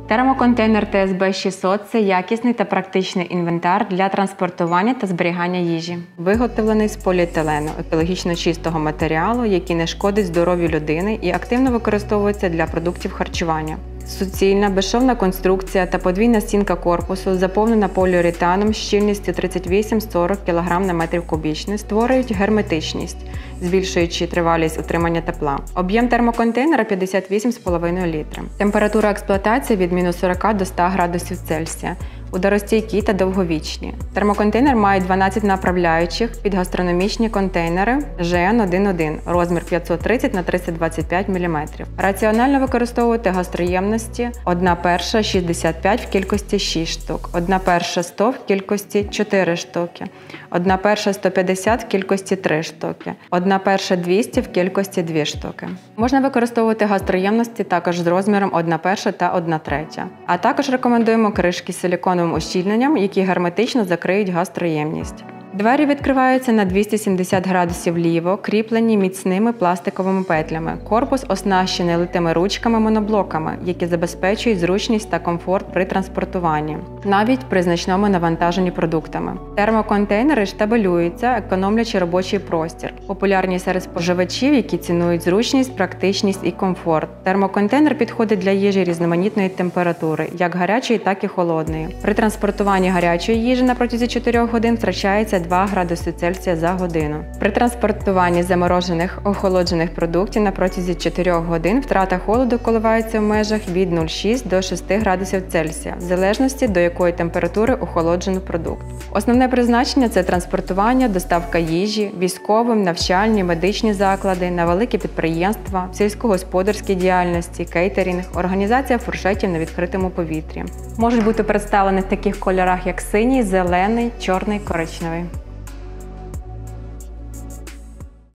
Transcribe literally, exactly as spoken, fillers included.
Термоконтейнер Т С Б шістсот – це якісний та практичний інвентар для транспортування та зберігання їжі. Виготовлений з поліетилену, екологічно чистого матеріалу, який не шкодить здоров'ю людини і активно використовується для продуктів харчування. Суцільна, безшовна конструкція та подвійна стінка корпусу, заповнена поліуретаном щільністю тридцять вісім - сорок кілограмів на метр кубічний, створюють герметичність, збільшуючи тривалість утримання тепла. Об'єм термоконтейнера – п'ятдесят вісім цілих п'ять десятих літра. Температура експлуатації від мінус сорока до ста градусів Цельсія. Ударостійкі та довговічні. Термоконтейнер має дванадцять направляючих під гастрономічні контейнери Ж Н один один, розмір п'ятсот тридцять на триста двадцять п'ять міліметрів. Раціонально використовувати гастроємності одна перша шістдесят п'ять в кількості шість штук, одна перша сто в кількості чотири штуки, одна перша сто п'ятдесят в кількості три штуки, одна перша двісті в кількості дві штуки. Можна використовувати гастроємності також з розміром одна перша та одна третя. А також рекомендуємо кришки з силіконовим ущільненням, які герметично закриють гастроємність. Двері відкриваються на двісті сімдесят градусів ліво, кріплені міцними пластиковими петлями. Корпус оснащений литими ручками-моноблоками, які забезпечують зручність та комфорт при транспортуванні, навіть при значному навантаженні продуктами. Термоконтейнери штабелюються, економлячи робочий простір. Популярні серед споживачів, які цінують зручність, практичність і комфорт. Термоконтейнер підходить для їжі різноманітної температури, як гарячої, так і холодної. При транспортуванні гарячої їжі на протязі чотирьох годин втрачається два градуси Цельсія за годину. При транспортуванні заморожених, охолоджених продуктів на протязі чотирьох годин втрата холоду коливається в межах від нуль цілих шість десятих до шести градусів Цельсія, в залежності до якої температури охолоджено продукт. Основне призначення – це транспортування, доставка їжі, військовим, навчальні, медичні заклади, на великі підприємства, сільськогосподарській діяльності, кейтерінг, організація фуршетів на відкритому повітрі. Можуть бути представлені в таких кольорах, як синій, зелений, чорний, коричневий.